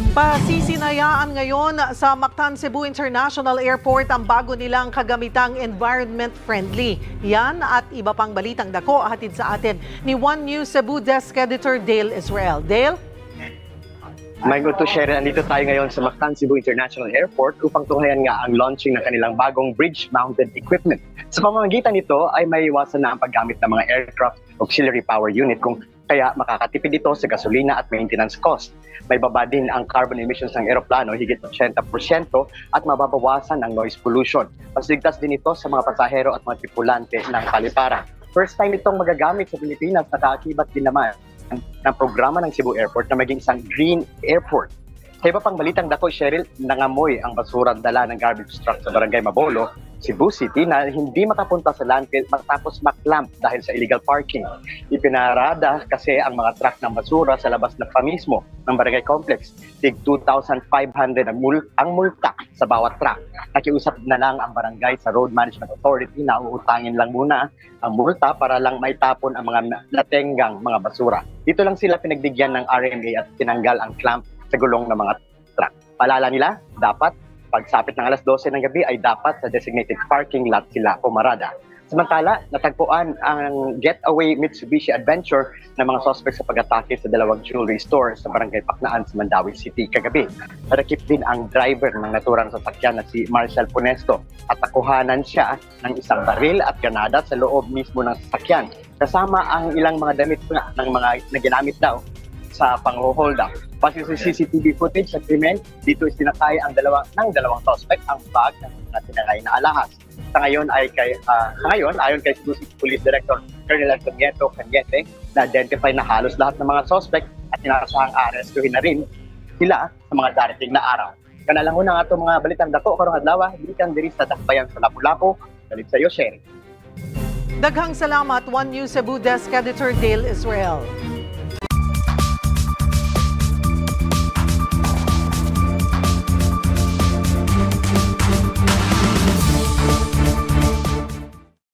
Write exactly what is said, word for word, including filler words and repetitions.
Pasisinayaan ngayon sa Mactan Cebu International Airport ang bago nilang kagamitang environment-friendly. Yan at iba pang balitang dako hatid sa atin ni One News Cebu Desk Editor Dale Israel. Dale? May good to share. Andito tayo ngayon sa Mactan Cebu International Airport upang tunghayan nga ang launching ng kanilang bagong bridge-mounted equipment. Sa pamamagitan nito ay may iwasan na ang paggamit ng mga aircraft auxiliary power unit kung kaya makakatipid ito sa gasolina at maintenance cost. May baba din ang carbon emissions ng eroplano higit eighty percent at mababawasan ang noise pollution. Mas ligtas din ito sa mga pasahero at mga tripulante ng paliparan. First time itong magagamit sa Pilipinas, nakaakibat din naman ng programa ng Cebu Airport na maging isang green airport. Sa iba pang balitang dako, Cheryl, nangamoy ang basura dala ng garbage truck sa Barangay Mabolo, Cebu City na hindi makapunta sa landfill matapos maklamp dahil sa illegal parking. Ipinarada kasi ang mga truck ng basura sa labas na pa mismo ng barangay complex. Tig two thousand five hundred ang, mul ang multa sa bawat truck. Nakiusap na lang ang barangay sa Road Management Authority na uutangin lang muna ang multa para lang may tapon ang mga natenggang mga basura. Dito lang sila pinagbigyan ng R M A at tinanggal ang clamp sa gulong ng mga truck. Paalala nila, dapat pagsapit ng alas dose ng gabi ay dapat sa designated parking lot sila pumarada. Samantala, natagpuan ang getaway Mitsubishi Adventure ng mga suspect sa pag-atake sa dalawang jewelry store sa Barangay Paknaan sa Mandawi City kagabi. Narakip din ang driver ng naturang sasakyan na si Marcel Punesto at nakuhanan siya ng isang baril at granada sa loob mismo ng sasakyan. Kasama ang ilang mga damit ng mga na ginamit daw sa pang-hold up. Base sa C C T V footage sa krimen, dito isinakay ang dalawa, ng dalawang suspect ang bag ng mga tinakay na alahas. Sa ngayon ay kay uh, sa ngayon ayon kay Cebu City Police Director Colonel Antonio Cañete, na-identify na halos lahat ng mga suspect at inasahang arestuhin na rin sila sa mga darating na araw. Kana lang una nga itong mga balitang dako karong adlaw, gikan diri sa dakbayan sa Lapu-Lapu. Dalit sa iyo, Sherry. Daghang salamat, One News Cebu Desk Editor Dale Israel.